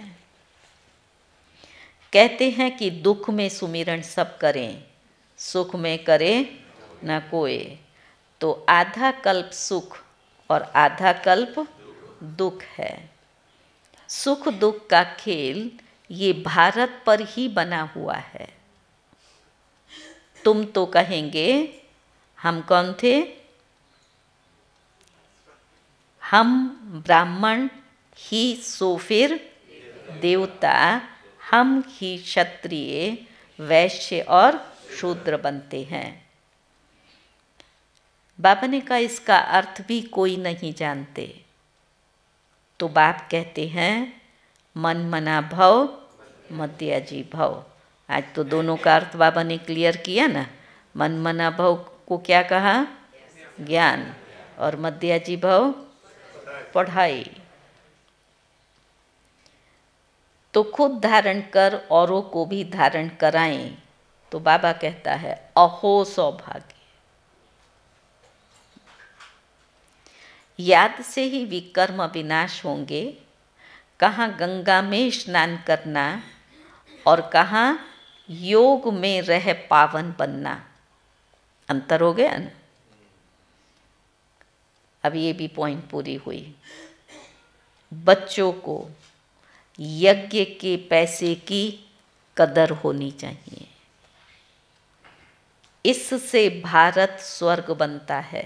कहते हैं कि दुख में सुमिरन सब करें, सुख में करे न कोई। तो आधा कल्प सुख और आधा कल्प दुख है। सुख दुख का खेल ये भारत पर ही बना हुआ है। तुम तो कहेंगे हम कौन थे? हम ब्राह्मण ही सो फिर देवता, हम ही क्षत्रिय वैश्य और शूद्र बनते हैं। बाबा ने कहा इसका अर्थ भी कोई नहीं जानते। तो बाप कहते हैं मन मना भव मध्याजी भव। आज तो दोनों का अर्थ बाबा ने क्लियर किया ना। मन मना भव को क्या कहा? ज्ञान। और मध्याजी भव पढ़ाई। तो खुद धारण कर औरों को भी धारण कराएं। तो बाबा कहता है अहो सौभाग्य। याद से ही विकर्म विनाश होंगे। कहाँ गंगा में स्नान करना और कहाँ योग में रह पावन बनना। अंतर हो गया ना। अब ये भी पॉइंट पूरी हुई। बच्चों को यज्ञ के पैसे की कदर होनी चाहिए, इससे भारत स्वर्ग बनता है।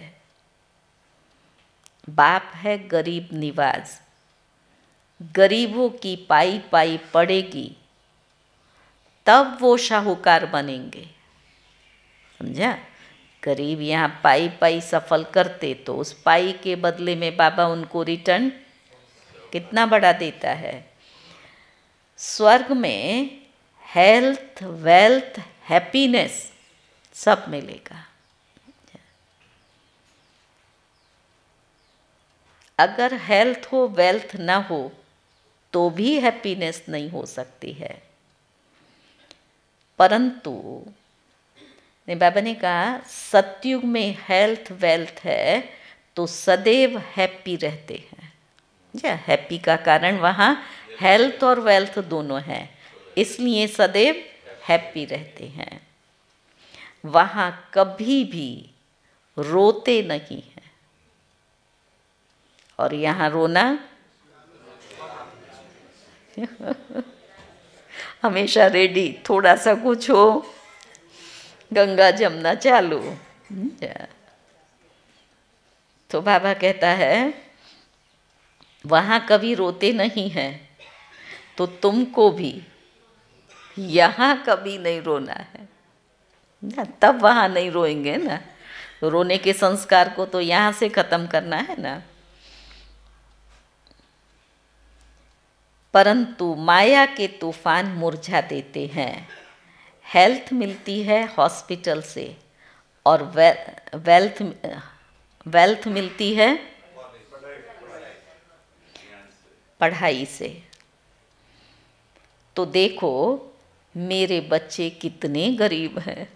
बाप है गरीब निवाज, गरीबों की पाई पाई पड़ेगी तब वो शाहूकार बनेंगे। समझा? गरीब यहाँ पाई पाई सफल करते तो उस पाई के बदले में बाबा उनको रिटर्न कितना बड़ा देता है। स्वर्ग में हेल्थ, वेल्थ, हैप्पीनेस सब मिलेगा। अगर हेल्थ हो, वेल्थ ना हो तो भी हैप्पीनेस नहीं हो सकती है। परंतु ने बाबा ने कहा सतयुग में हेल्थ वेल्थ है तो सदैव हैप्पी रहते हैं। जी, हैप्पी का कारण वहाँ हेल्थ और वेल्थ दोनों हैं, इसलिए सदैव हैप्पी रहते हैं। वहाँ कभी भी रोते नहीं हैं। और यहाँ रोना हमेशा रेडी, थोड़ा सा कुछ हो गंगा जमना चालू। तो बाबा कहता है वहाँ कभी रोते नहीं हैं, तो तुमको भी यहाँ कभी नहीं रोना है ना, तब वहाँ नहीं रोएंगे ना। तो रोने के संस्कार को तो यहाँ से खत्म करना है ना। परंतु माया के तूफान मुरझा देते हैं। हेल्थ मिलती है हॉस्पिटल से और वे, वेल्थ वेल्थ मिलती है पढ़ाई से। तो देखो मेरे बच्चे कितने गरीब हैं।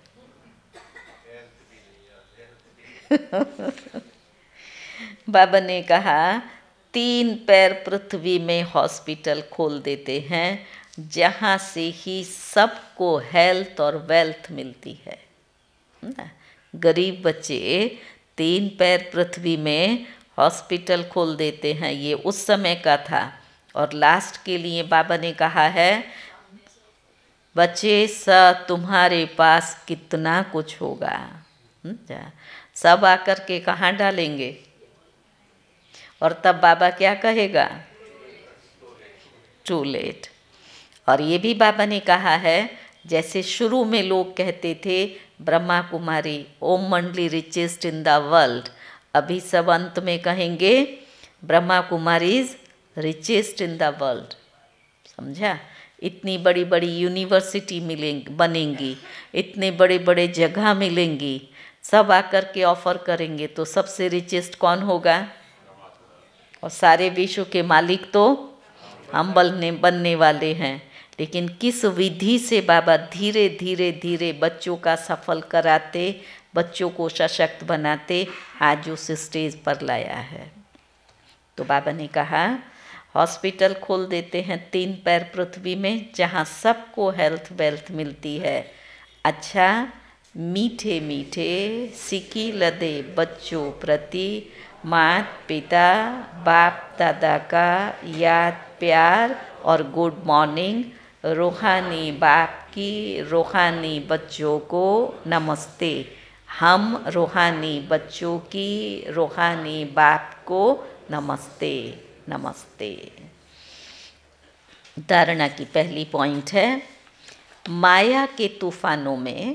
बाबा ने कहा तीन पैर पृथ्वी में हॉस्पिटल खोल देते हैं, जहाँ से ही सबको हेल्थ और वेल्थ मिलती है ना। गरीब बच्चे तीन पैर पृथ्वी में हॉस्पिटल खोल देते हैं, ये उस समय का था। और लास्ट के लिए बाबा ने कहा है बच्चे सा तुम्हारे पास कितना कुछ होगा, सब आकर के कहाँ डालेंगे। और तब बाबा क्या कहेगा, टू लेट। और ये भी बाबा ने कहा है जैसे शुरू में लोग कहते थे ब्रह्मा कुमारी ओम मंडली रिचेस्ट इन द वर्ल्ड, अभी सब अंत में कहेंगे Brahma Kumaris richest in the world. समझा? इतनी बड़ी बड़ी यूनिवर्सिटी मिलेंगी, बनेंगी, इतने बड़े बड़े जगह मिलेंगी, सब आकर के ऑफर करेंगे तो सबसे रिचेस्ट कौन होगा। और सारे विश्व के मालिक तो हम बनने बनने वाले हैं। लेकिन किस विधि से बाबा धीरे धीरे धीरे बच्चों का सफल कराते, बच्चों को सशक्त बनाते आज उस स्टेज पर लाया है। तो बाबा ने कहा हॉस्पिटल खोल देते हैं तीन पैर पृथ्वी में, जहाँ सबको हेल्थ वेल्थ मिलती है। अच्छा मीठे मीठे सिकी लदे बच्चों प्रति मात पिता बाप दादा का याद प्यार और गुड मॉर्निंग। रूहानी बाप की रूहानी बच्चों को नमस्ते। हम रूहानी बच्चों की रूहानी बाप को नमस्ते नमस्ते। धारणा की पहली पॉइंट है माया के तूफानों में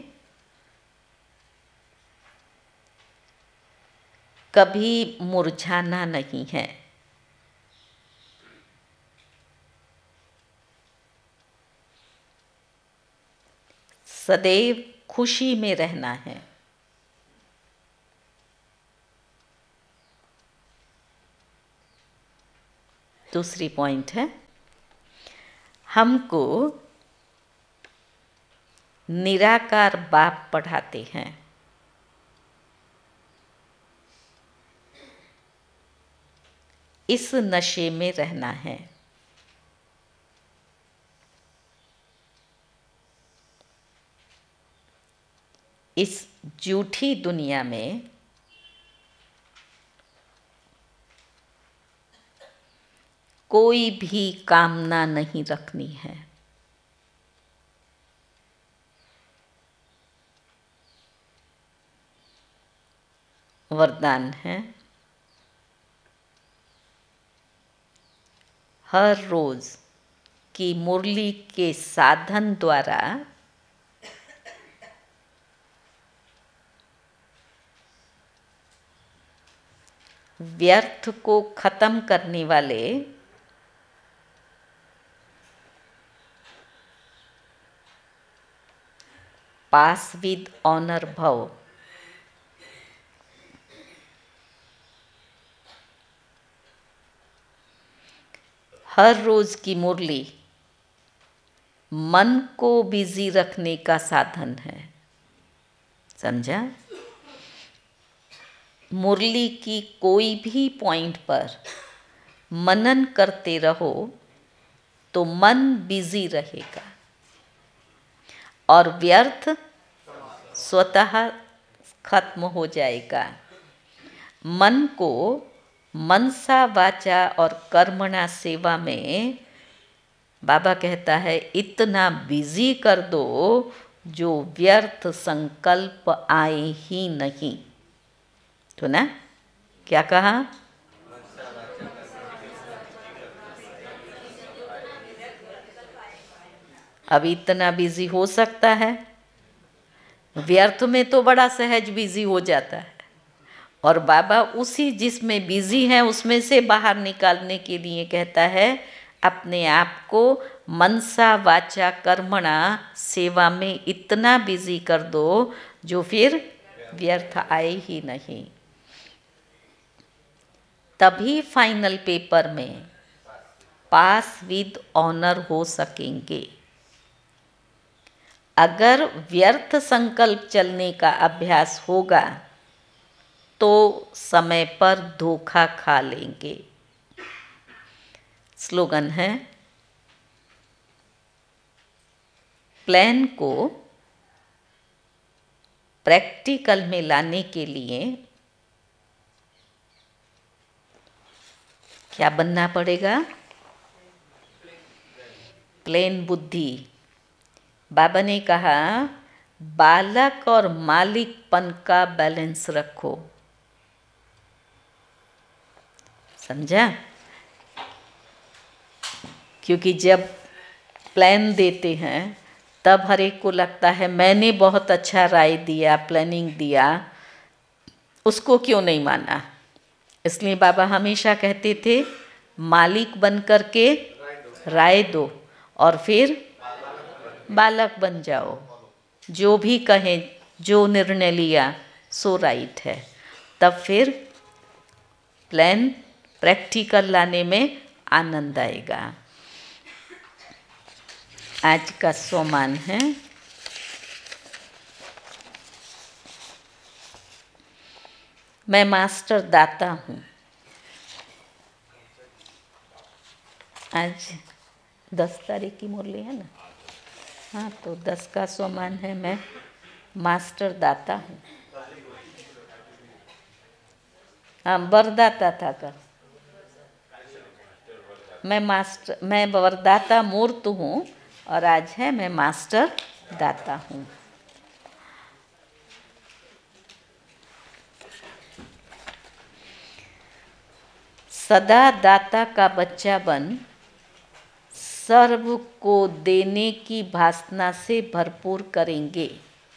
कभी मुरझाना नहीं है। सदैव खुशी में रहना है। दूसरी पॉइंट है हमको निराकार बाप पढ़ाते हैं। इस नशे में रहना है। इस झूठी दुनिया में कोई भी कामना नहीं रखनी है। वरदान है, हर रोज की मुरली के साधन द्वारा व्यर्थ को खत्म करने वाले पास विद ऑनर भव। हर रोज की मुरली मन को बिजी रखने का साधन है। समझा? मुरली की कोई भी पॉइंट पर मनन करते रहो तो मन बिजी रहेगा और व्यर्थ स्वतः खत्म हो जाएगा। मन को मनसा वाचा और कर्मणा सेवा में बाबा कहता है इतना बिजी कर दो जो व्यर्थ संकल्प आए ही नहीं। तो ना क्या कहा? अब इतना बिजी हो सकता है, व्यर्थ में तो बड़ा सहज बिजी हो जाता है। और बाबा उसी जिसमें बिजी है उसमें से बाहर निकालने के लिए कहता है अपने आप को मनसा वाचा कर्मणा सेवा में इतना बिजी कर दो जो फिर व्यर्थ आए ही नहीं। तभी फाइनल पेपर में पास विद ऑनर हो सकेंगे। अगर व्यर्थ संकल्प चलने का अभ्यास होगा तो समय पर धोखा खा लेंगे। स्लोगन है, प्लान को प्रैक्टिकल में लाने के लिए क्या बनना पड़ेगा? प्लेन बुद्धि। बाबा ने कहा बालक और मालिकपन का बैलेंस रखो। समझा? क्योंकि जब प्लान देते हैं तब हर एक को लगता है मैंने बहुत अच्छा राय दिया, प्लानिंग दिया, उसको क्यों नहीं माना। इसलिए बाबा हमेशा कहते थे मालिक बन कर के राय दो और फिर बालक बन जाओ। जो भी कहें, जो निर्णय लिया सो राइट है। तब फिर प्लान प्रैक्टिकल लाने में आनंद आएगा। आज का सोमान है, मैं मास्टर दाता हूँ। आज दस तारीख की मुरली है ना? हाँ, तो दस का सोमान है, मैं मास्टर दाता हूँ। हाँ, वरदाता था कर। मैं मास्टर मैं वरदाता मूर्त हूँ और आज है मैं मास्टर दाता हूँ। सदा दाता का बच्चा बन सर्व को देने की भावना से भरपूर करेंगे,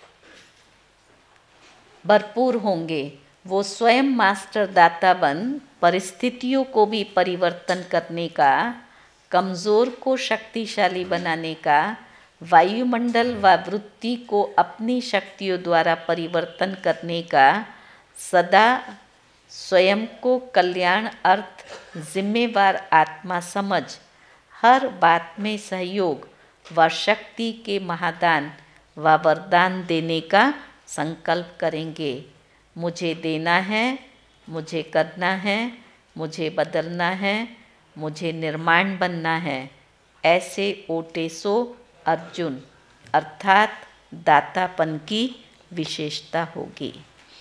भरपूर होंगे। वो स्वयं मास्टर दाता बन परिस्थितियों को भी परिवर्तन करने का, कमज़ोर को शक्तिशाली बनाने का, वायुमंडल व वृत्ति को अपनी शक्तियों द्वारा परिवर्तन करने का, सदा स्वयं को कल्याण अर्थ जिम्मेवार आत्मा समझ हर बात में सहयोग व शक्ति के महादान व वरदान देने का संकल्प करेंगे। मुझे देना है, मुझे करना है, मुझे बदलना है, मुझे निर्माण बनना है। ऐसे ओटेसो अर्जुन अर्थात दातापन की विशेषता होगी।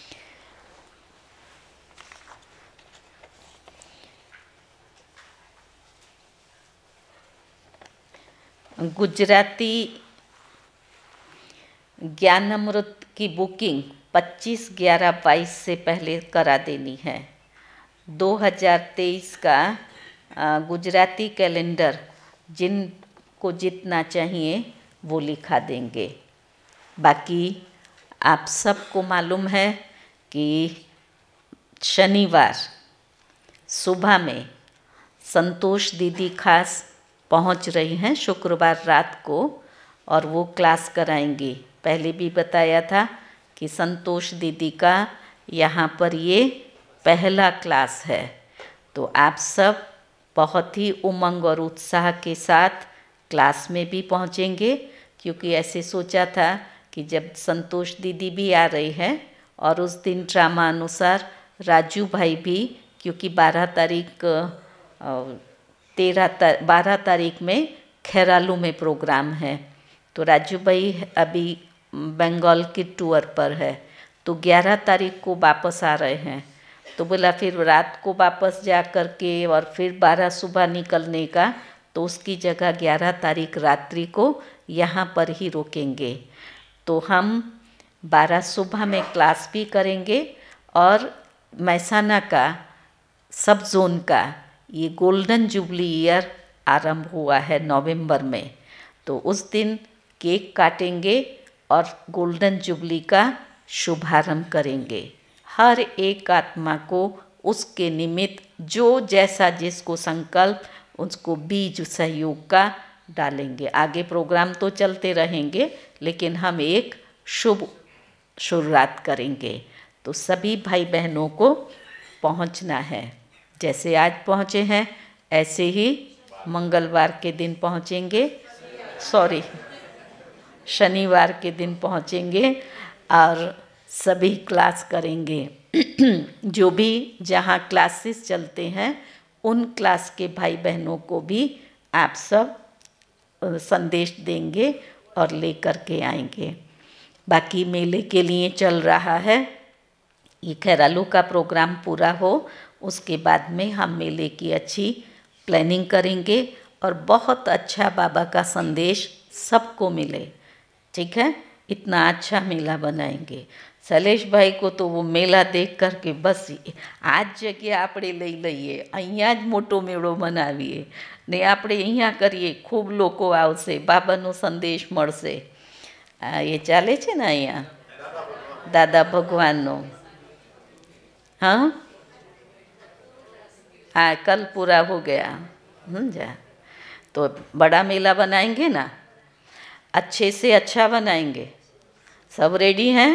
गुजराती ज्ञान अमृत की बुकिंग पच्चीस ग्यारह बाईस से पहले करा देनी है। दो हज़ार तेईस का गुजराती कैलेंडर जिनको जितना चाहिए वो लिखा देंगे। बाकी आप सबको मालूम है कि शनिवार सुबह में संतोष दीदी खास पहुंच रही हैं शुक्रवार रात को, और वो क्लास कराएंगी। पहले भी बताया था कि संतोष दीदी का यहाँ पर ये पहला क्लास है। तो आप सब बहुत ही उमंग और उत्साह के साथ क्लास में भी पहुँचेंगे, क्योंकि ऐसे सोचा था कि जब संतोष दीदी भी आ रही है और उस दिन ड्रामा अनुसार राजू भाई भी, क्योंकि बारह तारीख तेरह बारह तारीख में खेरालू में प्रोग्राम है, तो राजू भाई अभी बंगाल के टूर पर है, तो ग्यारह तारीख को वापस आ रहे हैं। तो बोला फिर रात को वापस जा कर के और फिर बारह सुबह निकलने का, तो उसकी जगह ग्यारह तारीख रात्रि को यहाँ पर ही रुकेंगे। तो हम बारह सुबह में क्लास भी करेंगे और महसाना का सब जोन का ये गोल्डन जुबली ईयर आरंभ हुआ है नवंबर में, तो उस दिन केक काटेंगे और गोल्डन जुबली का शुभारंभ करेंगे। हर एक आत्मा को उसके निमित्त जो जैसा जिसको संकल्प, उसको बीज सहयोग का डालेंगे। आगे प्रोग्राम तो चलते रहेंगे, लेकिन हम एक शुभ शुरुआत करेंगे। तो सभी भाई बहनों को पहुंचना है। जैसे आज पहुंचे हैं ऐसे ही मंगलवार के दिन पहुंचेंगे, सॉरी शनिवार के दिन पहुंचेंगे और सभी क्लास करेंगे। जो भी जहाँ क्लासेस चलते हैं उन क्लास के भाई बहनों को भी आप सब संदेश देंगे और लेकर के आएंगे। बाकी मेले के लिए चल रहा है, ये खेरालू का प्रोग्राम पूरा हो उसके बाद में हम मेले की अच्छी प्लानिंग करेंगे और बहुत अच्छा बाबा का संदेश सबको मिले। ठीक है, इतना अच्छा मेला बनाएंगे। शैलेश भाई को तो वो मेला देख कर के बस आज जगह આપણે લઈ લઈએ, અહીંયા જ મોટો મેળો બનાવીએ ને આપણે અહીંયા કરીએ, ખૂબ લોકો આવશે, બાબાનો સંદેશ મળશે। એ ચાલે છે ને અહીંયા દાદા ભગવાનનો। हाँ हाँ कल पूरा हो गया। समझा? तो बड़ा मेला बनाएंगे ना, अच्छे से अच्छा बनाएंगे। सब रेडी हैं?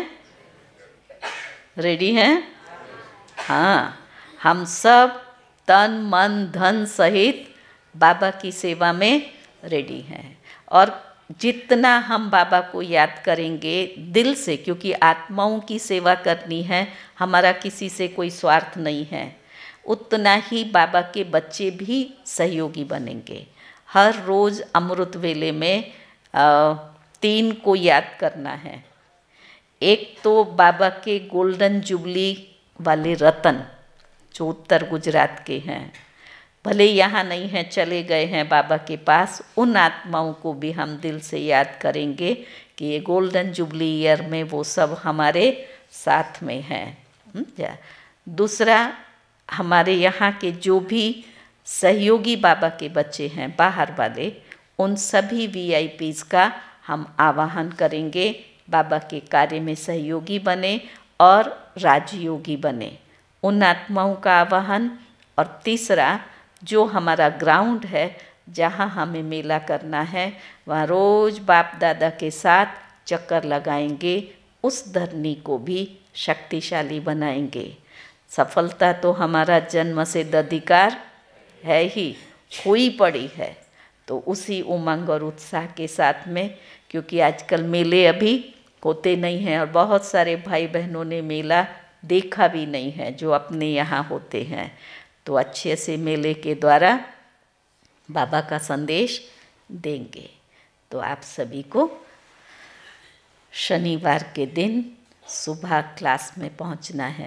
रेडी हैं? हाँ, हम सब तन मन धन सहित बाबा की सेवा में रेडी हैं। और जितना हम बाबा को याद करेंगे दिल से, क्योंकि आत्माओं की सेवा करनी है, हमारा किसी से कोई स्वार्थ नहीं है, उतना ही बाबा के बच्चे भी सहयोगी बनेंगे। हर रोज़ अमृत वेले में आ, तीन को याद करना है। एक तो बाबा के गोल्डन जुबली वाले रतन जो उत्तर गुजरात के हैं, भले यहाँ नहीं हैं, चले गए हैं बाबा के पास, उन आत्माओं को भी हम दिल से याद करेंगे कि ये गोल्डन जुबली ईयर में वो सब हमारे साथ में हैं। दूसरा, हमारे यहाँ के जो भी सहयोगी बाबा के बच्चे हैं बाहर वाले, उन सभी वी आई पीज़ का हम आवाहन करेंगे, बाबा के कार्य में सहयोगी बने और राजयोगी बने, उन आत्माओं का आवाहन। और तीसरा, जो हमारा ग्राउंड है जहाँ हमें मेला करना है, वहाँ रोज़ बाप दादा के साथ चक्कर लगाएंगे, उस धरनी को भी शक्तिशाली बनाएंगे। सफलता तो हमारा जन्म से अधिकार है ही, हुई पड़ी है। तो उसी उमंग और उत्साह के साथ में, क्योंकि आजकल मेले अभी होते नहीं हैं और बहुत सारे भाई बहनों ने मेला देखा भी नहीं है जो अपने यहाँ होते हैं, तो अच्छे से मेले के द्वारा बाबा का संदेश देंगे। तो आप सभी को शनिवार के दिन सुबह क्लास में पहुंचना है।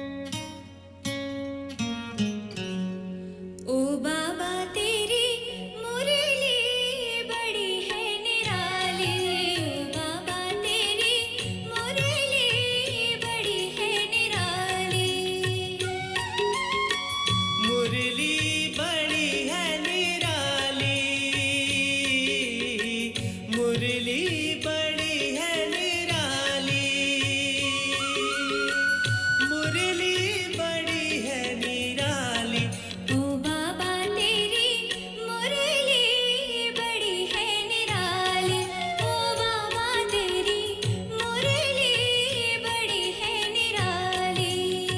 ओ बाबा तेरी मुरली बड़ी है निराली, ओ बाबा तेरी मुरली बड़ी है निराली। मुरली बड़ी है निराली, मुरली बड़ी है निराली, मुरली बड़ी है निराली। ओ बाबा तेरी मुरली बड़ी है निराली, ओ बाबा तेरी मुरली बड़ी है निराली।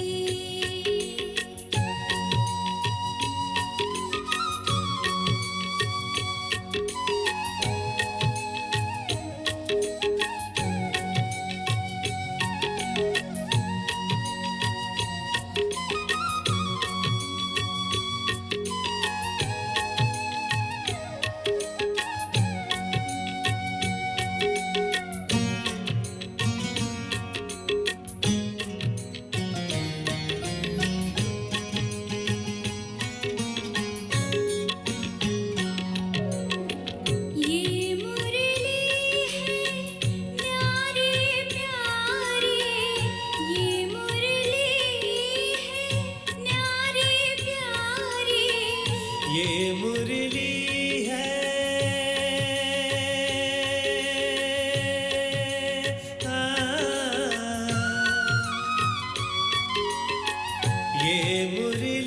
ये मुरली है न्यारी प्यारी, ये मुरली है न्यारी प्यारी। ये मुरली है आ, ये मुरली